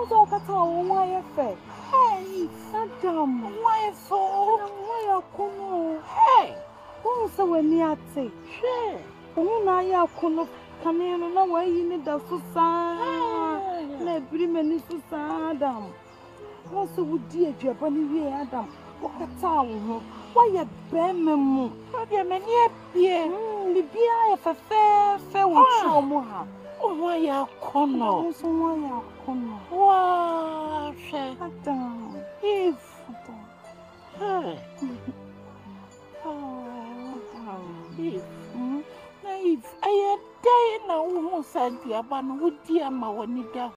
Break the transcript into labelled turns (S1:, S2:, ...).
S1: so kata why fe. Hey, Adam, why so? Why akuno? Hey, who so when you ate? Hey, who na ya akuno? Kane no na why you need da so sa. Na biri mani so sa Adam. Who so would die aduaba ni wie Adam? O kata wo. Why you be memu? Obi mani apie. Bibia e fe wo tro mo ha. Oh, why you kono? So why you kono? Wow, Adam. If hey. Oh, if I day na wo santi aba no wo di ama woni da